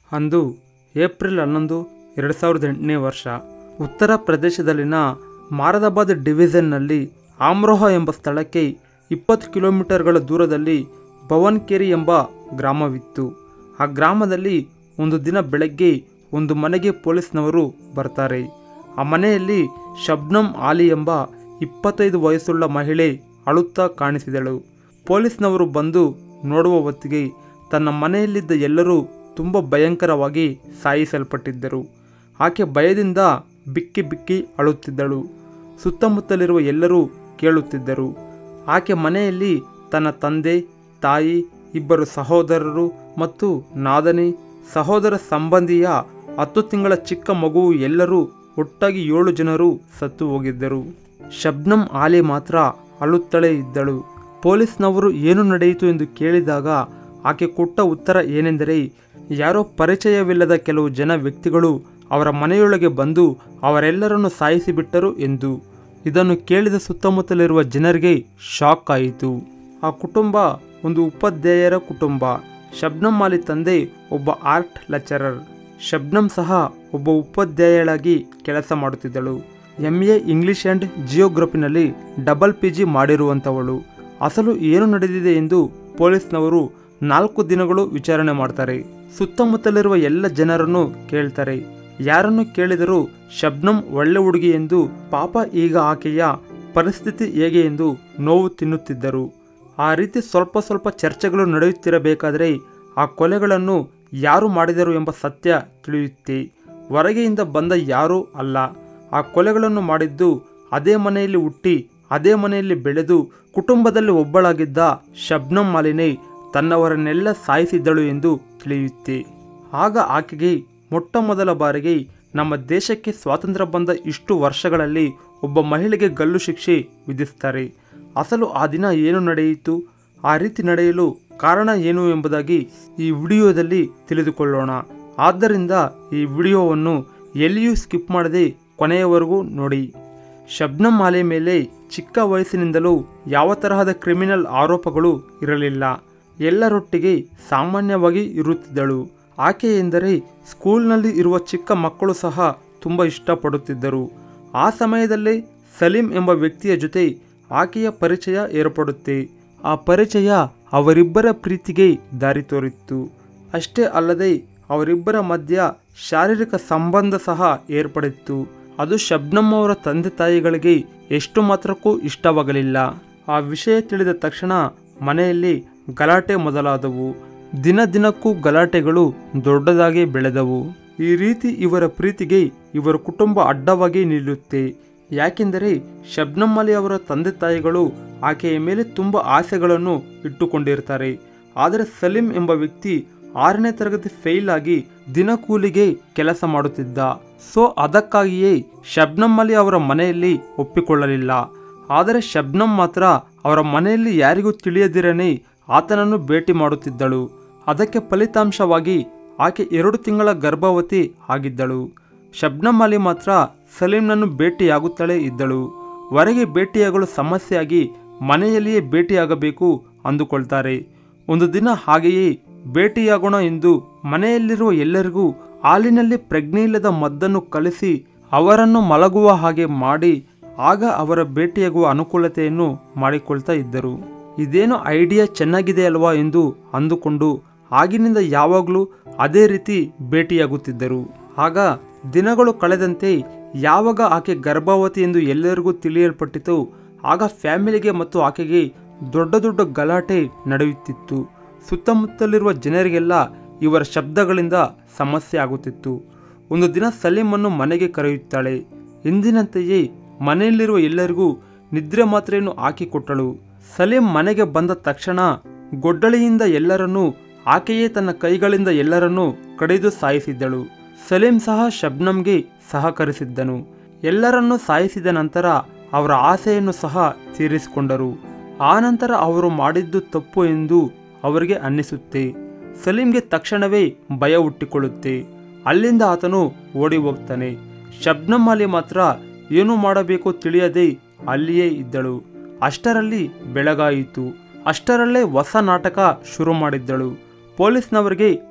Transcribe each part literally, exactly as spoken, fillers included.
ಅಂದು ಏಪ್ರಿಲ್ ಹನ್ನೊಂದು ಎರಡು ಸಾವಿರದ ಎಂಟನೇ ವರ್ಷ ಉತ್ತರ ಪ್ರದೇಶದಲ್ಲಿನ ಮಾರದಾಬಾದ್ ಡಿವಿಷನ್ನಲ್ಲಿ ಆಮ್ರೋಹ ಎಂಬ ಸ್ಥಳಕ್ಕೆ ಇಪ್ಪತ್ತು ಕಿಲೋಮೀಟರ್ಗಳ ದೂರದಲ್ಲಿ ಭವನ್ಕೇರಿ ಎಂಬ ಗ್ರಾಮವಿತ್ತು. ಆ ಗ್ರಾಮದಲ್ಲಿ ಒಂದು ದಿನ ಬೆಳಗ್ಗೆ ಒಂದು ಮನೆಗೆ ಪೊಲೀಸ್ನವರು ಬರ್ತಾರೆ. ಆ ಮನೆಯಲ್ಲಿ ಶಬ್ನಮ್ ಆಲಿ ಎಂಬ ಇಪ್ಪತ್ತೈದು ವಯಸ್ಸುಳ್ಳ ಮಹಿಳೆ ಅಳುತ್ತಾ ಕಾಣಿಸಿದಳು. ಪೊಲೀಸ್ನವರು ಬಂದು ನೋಡುವ ಹೊತ್ತಿಗೆ ತನ್ನ ಮನೆಯಲ್ಲಿದ್ದ ಎಲ್ಲರೂ ತುಂಬ ಭಯಂಕರವಾಗಿ ಸಾಯಿಸಲ್ಪಟ್ಟಿದ್ದರು. ಆಕೆ ಭಯದಿಂದ ಬಿಕ್ಕಿ ಬಿಕ್ಕಿ ಅಳುತ್ತಿದ್ದಳು. ಸುತ್ತಮುತ್ತಲಿರುವ ಎಲ್ಲರೂ ಕೇಳುತ್ತಿದ್ದರು. ಆಕೆ ಮನೆಯಲ್ಲಿ ತನ್ನ ತಂದೆ, ತಾಯಿ, ಇಬ್ಬರು ಸಹೋದರರು ಮತ್ತು ನಾದನಿ ಸಹೋದರ ಸಂಬಂಧಿಯ ಹತ್ತು ತಿಂಗಳ ಚಿಕ್ಕ ಮಗುವು ಎಲ್ಲರೂ ಒಟ್ಟಾಗಿ ಏಳು ಜನರು ಸತ್ತು ಹೋಗಿದ್ದರು. ಶಬ್ನಮ್ ಆಲಿ ಮಾತ್ರ ಅಳುತ್ತಲೇ ಇದ್ದಳು. ಪೊಲೀಸ್ನವರು ಏನು ನಡೆಯಿತು ಎಂದು ಕೇಳಿದಾಗ ಆಕೆ ಕೊಟ್ಟ ಉತ್ತರ ಏನೆಂದರೆ, ಯಾರೋ ಪರಿಚಯವಿಲ್ಲದ ಕೆಲವು ಜನ ವ್ಯಕ್ತಿಗಳು ಅವರ ಮನೆಯೊಳಗೆ ಬಂದು ಅವರೆಲ್ಲರನ್ನು ಸಾಯಿಸಿಬಿಟ್ಟರು ಎಂದು. ಇದನ್ನು ಕೇಳಿದ ಸುತ್ತಮುತ್ತಲಿರುವ ಜನರಿಗೆ ಶಾಕ್ ಆಯಿತು. ಆ ಕುಟುಂಬ ಒಂದು ಉಪಾಧ್ಯಾಯರ ಕುಟುಂಬ. ಶಬ್ನಮ್ ಆಲಿ ತಂದೆ ಒಬ್ಬ ಆರ್ಟ್ ಲೆಕ್ಚರರ್. ಶಬ್ನಮ್ ಸಹ ಒಬ್ಬ ಉಪಾಧ್ಯಾಯಳಾಗಿ ಕೆಲಸ ಮಾಡುತ್ತಿದ್ದಳು. ಎಮ್ ಎ ಇಂಗ್ಲಿಷ್ ಆ್ಯಂಡ್ ಜಿಯೋಗ್ರಫಿನಲ್ಲಿ ಡಬಲ್ ಪಿ ಜಿ ಮಾಡಿರುವಂಥವಳು. ಅಸಲು ಏನು ನಡೆದಿದೆ ಎಂದು ಪೊಲೀಸ್ನವರು ನಾಲ್ಕು ದಿನಗಳು ವಿಚಾರಣೆ ಮಾಡ್ತಾರೆ. ಸುತ್ತಮುತ್ತಲಿರುವ ಎಲ್ಲ ಜನರನ್ನು ಕೇಳ್ತಾರೆ. ಯಾರನ್ನು ಕೇಳಿದರೂ ಶಬ್ನಮ್ ಒಳ್ಳೆ ಹುಡುಗಿ ಎಂದು, ಪಾಪ ಈಗ ಆಕೆಯ ಪರಿಸ್ಥಿತಿ ಹೇಗೆ ಎಂದು ನೋವು ತಿನ್ನುತ್ತಿದ್ದರು. ಆ ರೀತಿ ಸ್ವಲ್ಪ ಸ್ವಲ್ಪ ಚರ್ಚೆಗಳು ನಡೆಯುತ್ತಿರಬೇಕಾದರೆ ಆ ಕೊಲೆಗಳನ್ನು ಯಾರು ಮಾಡಿದರು ಎಂಬ ಸತ್ಯ ತಿಳಿಯುತ್ತೆ. ಹೊರಗೆಯಿಂದ ಬಂದ ಯಾರೂ ಅಲ್ಲ. ಆ ಕೊಲೆಗಳನ್ನು ಮಾಡಿದ್ದು ಅದೇ ಮನೆಯಲ್ಲಿ ಹುಟ್ಟಿ ಅದೇ ಮನೆಯಲ್ಲಿ ಬೆಳೆದು ಕುಟುಂಬದಲ್ಲಿ ಒಬ್ಬಳಾಗಿದ್ದ ಶಬ್ನಮ್ ಆಲಿನೇ ತನ್ನವರನ್ನೆಲ್ಲ ಸಾಯಿಸಿದ್ದಳು ಎಂದು ತಿಳಿಯುತ್ತೆ. ಆಗ ಆಕೆಗೆ ಮೊಟ್ಟ ಮೊದಲ ಬಾರಿಗೆ ನಮ್ಮ ದೇಶಕ್ಕೆ ಸ್ವಾತಂತ್ರ್ಯ ಬಂದ ಇಷ್ಟು ವರ್ಷಗಳಲ್ಲಿ ಒಬ್ಬ ಮಹಿಳೆಗೆ ಗಲ್ಲು ಶಿಕ್ಷೆ ವಿಧಿಸ್ತಾರೆ. ಅಸಲು ಆ ದಿನ ಏನು ನಡೆಯಿತು, ಆ ರೀತಿ ನಡೆಯಲು ಕಾರಣ ಏನು ಎಂಬುದಾಗಿ ಈ ವಿಡಿಯೋದಲ್ಲಿ ತಿಳಿದುಕೊಳ್ಳೋಣ. ಆದ್ದರಿಂದ ಈ ವಿಡಿಯೋವನ್ನು ಎಲ್ಲಿಯೂ ಸ್ಕಿಪ್ ಮಾಡದೆ ಕೊನೆಯವರೆಗೂ ನೋಡಿ. ಶಬ್ನಮ್ ಆಲಿ ಮೇಲೆ ಚಿಕ್ಕ ವಯಸ್ಸಿನಿಂದಲೂ ಯಾವ ತರಹದ ಕ್ರಿಮಿನಲ್ ಆರೋಪಗಳು ಇರಲಿಲ್ಲ. ಎಲ್ಲರೊಟ್ಟಿಗೆ ಸಾಮಾನ್ಯವಾಗಿ ಇರುತ್ತಿದ್ದಳು. ಆಕೆ ಎಂದರೆ ಸ್ಕೂಲ್ನಲ್ಲಿ ಇರುವ ಚಿಕ್ಕ ಮಕ್ಕಳು ಸಹ ತುಂಬ ಇಷ್ಟಪಡುತ್ತಿದ್ದರು. ಆ ಸಮಯದಲ್ಲೇ ಸಲೀಂ ಎಂಬ ವ್ಯಕ್ತಿಯ ಜೊತೆ ಆಕೆಯ ಪರಿಚಯ ಏರ್ಪಡುತ್ತೆ. ಆ ಪರಿಚಯ ಅವರಿಬ್ಬರ ಪ್ರೀತಿಗೆ ದಾರಿ ತೋರಿತ್ತು. ಅಷ್ಟೇ ಅಲ್ಲದೆ ಅವರಿಬ್ಬರ ಮಧ್ಯ ಶಾರೀರಿಕ ಸಂಬಂಧ ಸಹ ಏರ್ಪಡಿತ್ತು. ಅದು ಶಬ್ನಮ್ ಅವರ ತಂದೆ ತಾಯಿಗಳಿಗೆ ಎಷ್ಟು ಮಾತ್ರಕ್ಕೂ ಇಷ್ಟವಾಗಲಿಲ್ಲ. ಆ ವಿಷಯ ತಿಳಿದ ತಕ್ಷಣ ಮನೆಯಲ್ಲಿ ಗಲಾಟೆ ಮೊದಲಾದವು. ದಿನ ದಿನಕ್ಕೂ ಗಲಾಟೆಗಳು ದೊಡ್ಡದಾಗಿ ಬೆಳೆದವು. ಈ ರೀತಿ ಇವರ ಪ್ರೀತಿಗೆ ಇವರ ಕುಟುಂಬ ಅಡ್ಡವಾಗಿ ನಿಲ್ಲುತ್ತೆ. ಯಾಕೆಂದರೆ ಶಬ್ನಮ್ ಆಲಿ ಅವರ ತಂದೆ ತಾಯಿಗಳು ಆಕೆಯ ಮೇಲೆ ತುಂಬ ಆಸೆಗಳನ್ನು ಇಟ್ಟುಕೊಂಡಿರ್ತಾರೆ. ಆದರೆ ಸಲೀಂ ಎಂಬ ವ್ಯಕ್ತಿ ಆರನೇ ತರಗತಿ ಫೇಲ್ ಆಗಿ ದಿನಕೂಲಿಗೆ ಕೆಲಸ ಮಾಡುತ್ತಿದ್ದ. ಸೊ ಅದಕ್ಕಾಗಿಯೇ ಶಬ್ನಮ್ ಆಲಿ ಅವರ ಮನೆಯಲ್ಲಿ ಒಪ್ಪಿಕೊಳ್ಳಲಿಲ್ಲ. ಆದರೆ ಶಬ್ನಮ್ ಮಾತ್ರ ಅವರ ಮನೆಯಲ್ಲಿ ಯಾರಿಗೂ ತಿಳಿಯದಿರನೇ ಆತನನ್ನು ಭೇಟಿ ಮಾಡುತ್ತಿದ್ದಳು. ಅದಕ್ಕೆ ಫಲಿತಾಂಶವಾಗಿ ಆಕೆ ಎರಡು ತಿಂಗಳ ಗರ್ಭವತಿ ಆಗಿದ್ದಳು. ಶಬ್ನಮ್ ಆಲಿ ಮಾತ್ರ ಸಲೀಂನನ್ನು ಭೇಟಿಯಾಗುತ್ತಲೇ ಇದ್ದಳು. ಹೊರಗೆ ಭೇಟಿಯಾಗಲು ಸಮಸ್ಯೆಯಾಗಿ ಮನೆಯಲ್ಲಿಯೇ ಭೇಟಿಯಾಗಬೇಕು ಅಂದುಕೊಳ್ತಾರೆ. ಒಂದು ದಿನ ಹಾಗೆಯೇ ಭೇಟಿಯಾಗೋಣ ಎಂದು ಮನೆಯಲ್ಲಿರುವ ಎಲ್ಲರಿಗೂ ಹಾಲಿನಲ್ಲಿ ಪ್ರಜ್ಞೆಯಿಲ್ಲದ ಮದ್ದನ್ನು ಕಲಿಸಿ ಅವರನ್ನು ಮಲಗುವ ಹಾಗೆ ಮಾಡಿ ಆಗ ಅವರ ಭೇಟಿಯಾಗುವ ಅನುಕೂಲತೆಯನ್ನು ಮಾಡಿಕೊಳ್ತಾ ಇದ್ದರು. ಇದೇನು ಐಡಿಯಾ ಚೆನ್ನಾಗಿದೆ ಅಲ್ವಾ ಎಂದು ಅಂದುಕೊಂಡು ಆಗಿನಿಂದ ಯಾವಾಗಲೂ ಅದೇ ರೀತಿ ಭೇಟಿಯಾಗುತ್ತಿದ್ದರು. ಆಗ ದಿನಗಳು ಕಳೆದಂತೆ ಯಾವಾಗ ಆಕೆ ಗರ್ಭವತಿ ಎಂದು ಎಲ್ಲರಿಗೂ ತಿಳಿಯಲ್ಪಟ್ಟಿತು ಆಗ ಫ್ಯಾಮಿಲಿಗೆ ಮತ್ತು ಆಕೆಗೆ ದೊಡ್ಡ ದೊಡ್ಡ ಗಲಾಟೆ ನಡೆಯುತ್ತಿತ್ತು. ಸುತ್ತಮುತ್ತಲಿರುವ ಜನರಿಗೆಲ್ಲ ಇವರ ಶಬ್ದಗಳಿಂದ ಸಮಸ್ಯೆ ಆಗುತ್ತಿತ್ತು. ಒಂದು ದಿನ ಸಲೀಮನ್ನು ಮನೆಗೆ ಕರೆಯುತ್ತಾಳೆ. ಎಂದಿನಂತೆಯೇ ಮನೆಯಲ್ಲಿರುವ ಎಲ್ಲರಿಗೂ ನಿದ್ರೆ ಮಾತ್ರೆಯನ್ನು ಹಾಕಿಕೊಟ್ಟಳು. ಸಲೀಂ ಮನೆಗೆ ಬಂದ ತಕ್ಷಣ ಗೊಡ್ಡಳಿಯಿಂದ ಎಲ್ಲರನ್ನೂ ಆಕೆಯೇ ತನ್ನ ಕೈಗಳಿಂದ ಎಲ್ಲರನ್ನೂ ಕಡಿದು ಸಾಯಿಸಿದ್ದಳು. ಸಲೀಂ ಸಹ ಶಬ್ನಮ್ಗೆ ಸಹಕರಿಸಿದ್ದನು. ಎಲ್ಲರನ್ನೂ ಸಾಯಿಸಿದ ನಂತರ ಅವರ ಆಸೆಯನ್ನು ಸಹ ತೀರಿಸಿಕೊಂಡರು. ಆನಂತರ ಅವರು ಮಾಡಿದ್ದು ತಪ್ಪು ಎಂದು ಅವರಿಗೆ ಅನ್ನಿಸುತ್ತೆ. ಸಲೀಂಗೆ ತಕ್ಷಣವೇ ಭಯ ಹುಟ್ಟಿಕೊಳ್ಳುತ್ತೆ. ಅಲ್ಲಿಂದ ಆತನು ಓಡಿ ಹೋಗ್ತಾನೆ. ಶಬ್ನಮ್ ಆಲಿ ಮಾತ್ರ ಏನು ಮಾಡಬೇಕೋ ತಿಳಿಯದೆ ಅಲ್ಲಿಯೇ ಇದ್ದಳು. ಅಷ್ಟರಲ್ಲಿ ಬೆಳಗಾಯಿತು. ಅಷ್ಟರಲ್ಲೇ ಹೊಸ ನಾಟಕ ಶುರು ಮಾಡಿದ್ದಳು. ಪೊಲೀಸ್ನವರಿಗೆ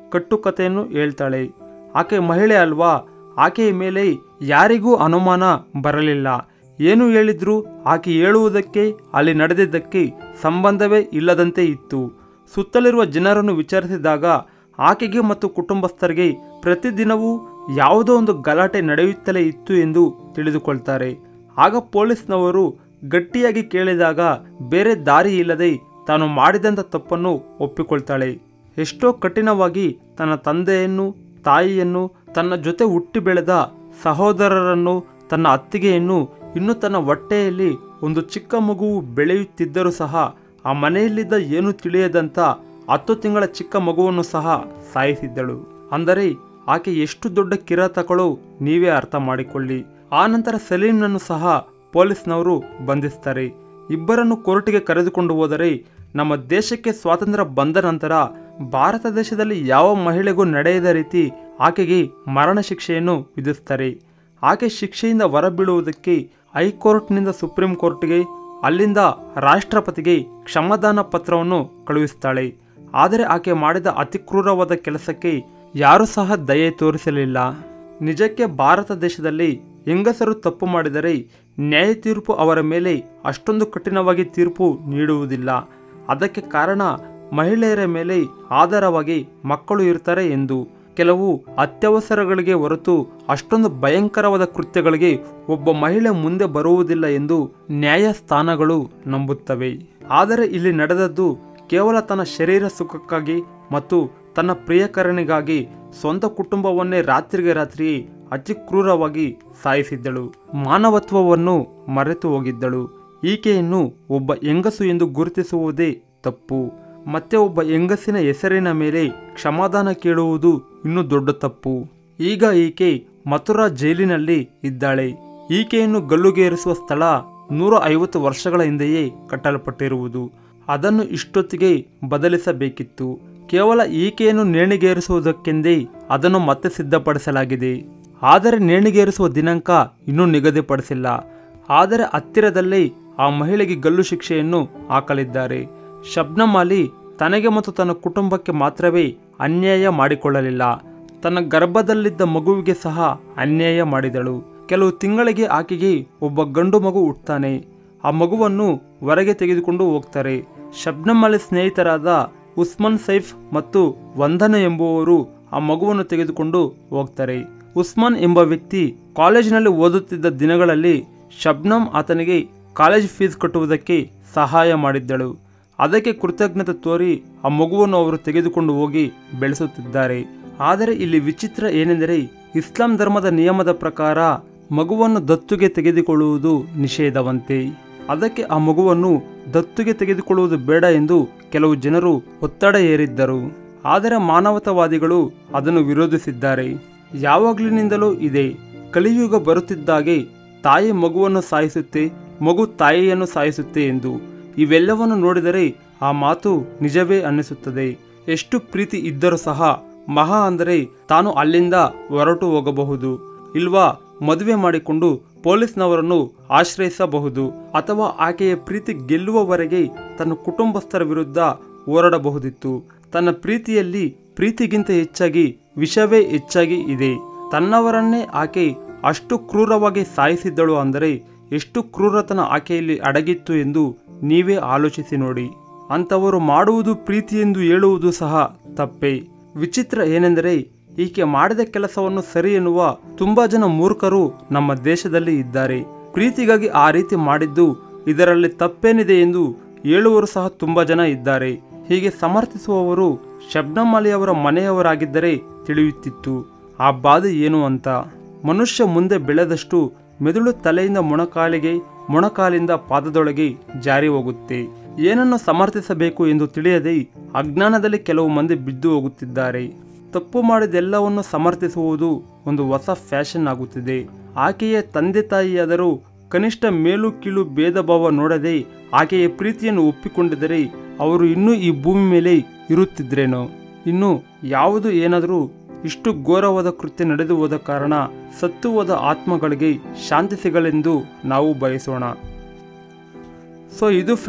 ಕಟ್ಟುಕತೆಯನ್ನು ಹೇಳ್ತಾಳೆ. ಆಕೆ ಮಹಿಳೆ ಅಲ್ವಾ, ಆಕೆಯ ಮೇಲೆ ಯಾರಿಗೂ ಅನುಮಾನ ಬರಲಿಲ್ಲ. ಏನು ಹೇಳಿದ್ರೂ ಆಕೆ ಹೇಳುವುದಕ್ಕೆ ಅಲ್ಲಿ ನಡೆದಿದ್ದಕ್ಕೆ ಸಂಬಂಧವೇ ಇಲ್ಲದಂತೆ ಇತ್ತು. ಸುತ್ತಲಿರುವ ಜನರನ್ನು ವಿಚಾರಿಸಿದಾಗ ಆಕೆಗೆ ಮತ್ತು ಕುಟುಂಬಸ್ಥರಿಗೆ ಪ್ರತಿದಿನವೂ ಯಾವುದೋ ಒಂದು ಗಲಾಟೆ ನಡೆಯುತ್ತಲೇ ಇತ್ತು ಎಂದು ತಿಳಿದುಕೊಳ್ತಾರೆ. ಆಗ ಪೊಲೀಸ್ನವರು ಗಟ್ಟಿಯಾಗಿ ಕೇಳಿದಾಗ ಬೇರೆ ದಾರಿ ಇಲ್ಲದೆ ತಾನು ಮಾಡಿದಂಥ ತಪ್ಪನ್ನು ಒಪ್ಪಿಕೊಳ್ತಾಳೆ. ಎಷ್ಟೋ ಕಠಿಣವಾಗಿ ತನ್ನ ತಂದೆಯನ್ನು, ತಾಯಿಯನ್ನು, ತನ್ನ ಜೊತೆ ಹುಟ್ಟಿ ಬೆಳೆದ ಸಹೋದರರನ್ನು, ತನ್ನ ಅತ್ತಿಗೆಯನ್ನು, ಇನ್ನು ತನ್ನ ಹೊಟ್ಟೆಯಲ್ಲಿ ಒಂದು ಚಿಕ್ಕ ಮಗುವು ಬೆಳೆಯುತ್ತಿದ್ದರೂ ಸಹ ಆ ಮನೆಯಲ್ಲಿದ್ದ ಏನು ತಿಳಿಯದಂಥ ಹತ್ತು ತಿಂಗಳ ಚಿಕ್ಕ ಮಗುವನ್ನು ಸಹ ಸಾಯಿಸಿದ್ದಳು. ಅಂದರೆ ಆಕೆ ಎಷ್ಟು ದೊಡ್ಡ ಕಿರಾತಕಳು ನೀವೇ ಅರ್ಥ ಮಾಡಿಕೊಳ್ಳಿ. ಆ ನಂತರ ಸಲೀಂನನ್ನು ಸಹ ಪೊಲೀಸ್ನವರು ಬಂಧಿಸ್ತಾರೆ. ಇಬ್ಬರನ್ನು ಕೋರ್ಟಿಗೆ ಕರೆದುಕೊಂಡು ಹೋದರೆ ನಮ್ಮ ದೇಶಕ್ಕೆ ಸ್ವಾತಂತ್ರ್ಯ ಬಂದ ನಂತರ ಭಾರತ ದೇಶದಲ್ಲಿ ಯಾವ ಮಹಿಳೆಗೂ ನಡೆಯದ ರೀತಿ ಆಕೆಗೆ ಮರಣ ಶಿಕ್ಷೆಯನ್ನು ವಿಧಿಸ್ತಾರೆ. ಆಕೆ ಶಿಕ್ಷೆಯಿಂದ ಹೊರಬೀಳುವುದಕ್ಕೆ ಹೈಕೋರ್ಟ್ನಿಂದ ಸುಪ್ರೀಂ ಕೋರ್ಟ್ಗೆ, ಅಲ್ಲಿಂದ ರಾಷ್ಟ್ರಪತಿಗೆ ಕ್ಷಮಾದಾನ ಪತ್ರವನ್ನು ಕಳುಹಿಸ್ತಾಳೆ. ಆದರೆ ಆಕೆ ಮಾಡಿದ ಅತಿ ಕ್ರೂರವಾದ ಕೆಲಸಕ್ಕೆ ಯಾರೂ ಸಹ ದಯೆ ತೋರಿಸಲಿಲ್ಲ. ನಿಜಕ್ಕೆ ಭಾರತ ದೇಶದಲ್ಲಿ ಹೆಂಗಸರು ತಪ್ಪು ಮಾಡಿದರೆ ನ್ಯಾಯ ತೀರ್ಪು ಅವರ ಮೇಲೆ ಅಷ್ಟೊಂದು ಕಠಿಣವಾಗಿ ತೀರ್ಪು ನೀಡುವುದಿಲ್ಲ. ಅದಕ್ಕೆ ಕಾರಣ ಮಹಿಳೆಯರ ಮೇಲೆ ಆಧಾರವಾಗಿ ಮಕ್ಕಳು ಇರ್ತಾರೆ ಎಂದು. ಕೆಲವು ಅತ್ಯವಸರಗಳಿಗೆ ಹೊರತು ಅಷ್ಟೊಂದು ಭಯಂಕರವಾದ ಕೃತ್ಯಗಳಿಗೆ ಒಬ್ಬ ಮಹಿಳೆ ಮುಂದೆ ಬರುವುದಿಲ್ಲ ಎಂದು ನ್ಯಾಯಸ್ಥಾನಗಳು ನಂಬುತ್ತವೆ. ಆದರೆ ಇಲ್ಲಿ ನಡೆದದ್ದು ಕೇವಲ ತನ್ನ ಶರೀರ ಸುಖಕ್ಕಾಗಿ ಮತ್ತು ತನ್ನ ಪ್ರಿಯಕರನಿಗಾಗಿ ಸ್ವಂತ ಕುಟುಂಬವನ್ನೇ ರಾತ್ರಿಗೆ ರಾತ್ರಿ ಅತಿ ಕ್ರೂರವಾಗಿ ಸಾಯಿಸಿದ್ದಳು. ಮಾನವತ್ವವನ್ನು ಮರೆತು ಹೋಗಿದ್ದಳು. ಈಕೆಯನ್ನು ಒಬ್ಬ ಹೆಂಗಸು ಎಂದು ಗುರುತಿಸುವುದೇ ತಪ್ಪು. ಮತ್ತೆ ಒಬ್ಬ ಹೆಂಗಸಿನ ಹೆಸರಿನ ಮೇಲೆ ಕ್ಷಮಾದಾನ ಕೇಳುವುದು ಇನ್ನೂ ದೊಡ್ಡ ತಪ್ಪು. ಈಗ ಈಕೆ ಮಥುರಾ ಜೈಲಿನಲ್ಲಿ ಇದ್ದಾಳೆ. ಈಕೆಯನ್ನು ಗಲ್ಲುಗೇರಿಸುವ ಸ್ಥಳ ನೂರ ಐವತ್ತು ವರ್ಷಗಳ ಹಿಂದೆಯೇ ಕಟ್ಟಲ್ಪಟ್ಟಿರುವುದು. ಅದನ್ನು ಇಷ್ಟೊತ್ತಿಗೆ ಬದಲಿಸಬೇಕಿತ್ತು. ಕೇವಲ ಈಕೆಯನ್ನು ನೇಣಿಗೇರಿಸುವುದಕ್ಕೆಂದೇ ಅದನ್ನು ಮತ್ತೆ ಸಿದ್ಧಪಡಿಸಲಾಗಿದೆ. ಆದರೆ ನೇಣಿಗೇರಿಸುವ ದಿನಾಂಕ ಇನ್ನೂ ನಿಗದಿಪಡಿಸಿಲ್ಲ. ಆದರೆ ಹತ್ತಿರದಲ್ಲೇ ಆ ಮಹಿಳೆಗೆ ಗಲ್ಲು ಶಿಕ್ಷೆಯನ್ನು ಹಾಕಲಿದ್ದಾರೆ. ಶಬ್ನಮ್ ಅಲಿ ತನಗೆ ಮತ್ತು ತನ್ನ ಕುಟುಂಬಕ್ಕೆ ಮಾತ್ರವೇ ಅನ್ಯಾಯ ಮಾಡಿಕೊಳ್ಳಲಿಲ್ಲ, ತನ್ನ ಗರ್ಭದಲ್ಲಿದ್ದ ಮಗುವಿಗೆ ಸಹ ಅನ್ಯಾಯ ಮಾಡಿದಳು. ಕೆಲವು ತಿಂಗಳಿಗೆ ಆಕೆಗೆ ಒಬ್ಬ ಗಂಡು ಮಗು ಹುಟ್ಟುತ್ತಾನೆ. ಆ ಮಗುವನ್ನು ಹೊರಗೆ ತೆಗೆದುಕೊಂಡು ಹೋಗ್ತಾರೆ. ಶಬ್ನಮ್ ಅಲಿ ಸ್ನೇಹಿತರಾದ ಉಸ್ಮಾನ್ ಸೈಫ್ ಮತ್ತು ವಂದನ ಎಂಬುವವರು ಆ ಮಗುವನ್ನು ತೆಗೆದುಕೊಂಡು ಹೋಗ್ತಾರೆ. ಉಸ್ಮಾನ್ ಎಂಬ ವ್ಯಕ್ತಿ ಕಾಲೇಜಿನಲ್ಲಿ ಓದುತ್ತಿದ್ದ ದಿನಗಳಲ್ಲಿ ಶಬ್ನಮ್ ಆತನಿಗೆ ಕಾಲೇಜ್ ಫೀಸ್ ಕಟ್ಟುವುದಕ್ಕೆ ಸಹಾಯ ಮಾಡಿದ್ದಳು. ಅದಕ್ಕೆ ಕೃತಜ್ಞತೆ ತೋರಿ ಆ ಮಗುವನ್ನು ಅವರು ತೆಗೆದುಕೊಂಡು ಹೋಗಿ ಬೆಳೆಸುತ್ತಿದ್ದಾರೆ. ಆದರೆ ಇಲ್ಲಿ ವಿಚಿತ್ರ ಏನೆಂದರೆ ಇಸ್ಲಾಂ ಧರ್ಮದ ನಿಯಮದ ಪ್ರಕಾರ ಮಗುವನ್ನು ದತ್ತುಗೆ ತೆಗೆದುಕೊಳ್ಳುವುದು ನಿಷೇಧವಂತೆ. ಅದಕ್ಕೆ ಆ ಮಗುವನ್ನು ದತ್ತುಗೆ ತೆಗೆದುಕೊಳ್ಳುವುದು ಬೇಡ ಎಂದು ಕೆಲವು ಜನರು ಒತ್ತಡ ಹೇರಿದ್ದರು. ಆದರೆ ಮಾನವತಾವಾದಿಗಳು ಅದನ್ನು ವಿರೋಧಿಸಿದ್ದಾರೆ. ಯಾವಾಗಲಿನಿಂದಲೂ ಇದೆ, ಕಲಿಯುಗ ಬರುತ್ತಿದ್ದಾಗೆ ತಾಯಿ ಮಗುವನ್ನು ಸಾಯಿಸುತ್ತೆ, ಮಗು ತಾಯಿಯನ್ನು ಸಾಯಿಸುತ್ತೆ ಎಂದು. ಇವೆಲ್ಲವನ್ನು ನೋಡಿದರೆ ಆ ಮಾತು ನಿಜವೇ ಅನ್ನಿಸುತ್ತದೆ. ಎಷ್ಟು ಪ್ರೀತಿ ಇದ್ದರೂ ಸಹ ಮಹಾ ಅಂದರೆ ತಾನು ಅಲ್ಲಿಂದ ಹೊರಟು ಹೋಗಬಹುದು, ಇಲ್ವಾ ಮದುವೆ ಮಾಡಿಕೊಂಡು ಪೊಲೀಸ್ನವರನ್ನು ಆಶ್ರಯಿಸಬಹುದು, ಅಥವಾ ಆಕೆಯ ಪ್ರೀತಿ ಗೆಲ್ಲುವವರೆಗೆ ತನ್ನ ಕುಟುಂಬಸ್ಥರ ವಿರುದ್ಧ ಹೋರಾಡಬಹುದಿತ್ತು. ತನ್ನ ಪ್ರೀತಿಯಲ್ಲಿ ಪ್ರೀತಿಗಿಂತ ಹೆಚ್ಚಾಗಿ ವಿಷವೇ ಹೆಚ್ಚಾಗಿ ಇದೆ. ತನ್ನವರನ್ನೇ ಆಕೆ ಅಷ್ಟು ಕ್ರೂರವಾಗಿ ಸಾಯಿಸಿದ್ದಳು ಅಂದರೆ ಎಷ್ಟು ಕ್ರೂರತನ ಆಕೆಯಲ್ಲಿ ಅಡಗಿತ್ತು ಎಂದು ನೀವೇ ಆಲೋಚಿಸಿ ನೋಡಿ. ಅಂಥವರು ಮಾಡುವುದು ಪ್ರೀತಿ ಎಂದು ಹೇಳುವುದು ಸಹ ತಪ್ಪೇ. ವಿಚಿತ್ರ ಏನೆಂದರೆ ಈಕೆ ಮಾಡಿದ ಕೆಲಸವನ್ನು ಸರಿ ಎನ್ನುವ ತುಂಬಾ ಜನ ಮೂರ್ಖರು ನಮ್ಮ ದೇಶದಲ್ಲಿ ಇದ್ದಾರೆ. ಪ್ರೀತಿಗಾಗಿ ಆ ರೀತಿ ಮಾಡಿದ್ದು ಇದರಲ್ಲಿ ತಪ್ಪೇನಿದೆ ಎಂದು ಹೇಳುವವರು ಸಹ ತುಂಬಾ ಜನ ಇದ್ದಾರೆ. ಹೀಗೆ ಸಮರ್ಥಿಸುವವರು ಶಬ್ನಮ್ ಅಲಿ ಅವರ ಮನೆಯವರಾಗಿದ್ದರೆ ತಿಳಿಯುತ್ತಿತ್ತು ಆ ಬಾಧೆ ಏನು ಅಂತ. ಮನುಷ್ಯ ಮುಂದೆ ಬೆಳೆದಷ್ಟು ಮೆದುಳು ತಲೆಯಿಂದ ಮೊಣಕಾಲಿಗೆ, ಮೊಣಕಾಲಿಂದ ಪಾದದೊಳಗೆ ಜಾರಿ ಹೋಗುತ್ತೆ. ಏನನ್ನು ಸಮರ್ಥಿಸಬೇಕು ಎಂದು ತಿಳಿಯದೆ ಅಜ್ಞಾನದಲ್ಲಿ ಕೆಲವು ಮಂದಿ ಬಿದ್ದು ಹೋಗುತ್ತಿದ್ದಾರೆ. ತಪ್ಪು ಮಾಡಿದೆಲ್ಲವನ್ನು ಸಮರ್ಥಿಸುವುದು ಒಂದು ಹೊಸ ಫ್ಯಾಷನ್ ಆಗುತ್ತಿದೆ. ಆಕೆಯ ತಂದೆ ತಾಯಿಯಾದರೂ ಕನಿಷ್ಠ ಮೇಲು ಕೀಳು ಭೇದ ಭಾವ ನೋಡದೆ ಆಕೆಯ ಪ್ರೀತಿಯನ್ನು ಒಪ್ಪಿಕೊಂಡಿದ್ದರೆ ಅವರು ಇನ್ನೂ ಈ ಭೂಮಿ ಮೇಲೆ ಇರುತ್ತಿದ್ರೇನೋ. ಇನ್ನು ಯಾವುದು ಏನಾದರೂ ಇಷ್ಟು ಘೋರವಾದ ಕೃತ್ಯ ನಡೆದು ಹೋದ ಕಾರಣ ಸತ್ತು ಹೋದ ಆತ್ಮಗಳಿಗೆ ಶಾಂತಿ ಸಿಗಲೆಂದು ನಾವು ಬಯಸೋಣ. ಸೊ ಇದು ಫ್ರೆಂಡ್ಸ್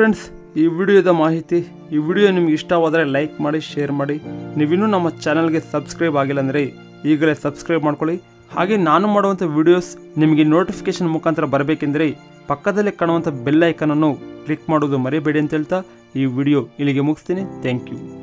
ಈ ವಿಡಿಯೋದ ಮಾಹಿತಿ ಈ ವಿಡಿಯೋ ನಿಮ್ಗೆ ಇಷ್ಟವಾದರೆ ಲೈಕ್ ಮಾಡಿ, ಶೇರ್ ಮಾಡಿ. ನೀವಿನ್ನೂ ನಮ್ಮ ಚಾನಲ್ಗೆ ಸಬ್ಸ್ಕ್ರೈಬ್ ಆಗಿಲ್ಲ ಅಂದರೆ ಈಗಲೇ ಸಬ್ಸ್ಕ್ರೈಬ್ ಮಾಡ್ಕೊಳ್ಳಿ. ಹಾಗೆ ನಾನು ಮಾಡುವಂಥ ವಿಡಿಯೋಸ್ ನಿಮಗೆ ನೋಟಿಫಿಕೇಶನ್ ಮುಖಾಂತರ ಬರಬೇಕೆಂದರೆ ಪಕ್ಕದಲ್ಲೇ ಕಾಣುವಂಥ ಬೆಲ್ ಐಕನನ್ನು ಕ್ಲಿಕ್ ಮಾಡೋದು ಮರಿಬೇಡಿ ಅಂತ ಹೇಳ್ತಾ ಈ ವಿಡಿಯೋ ಇಲ್ಲಿಗೆ ಮುಗಿಸ್ತೀನಿ. Thank you.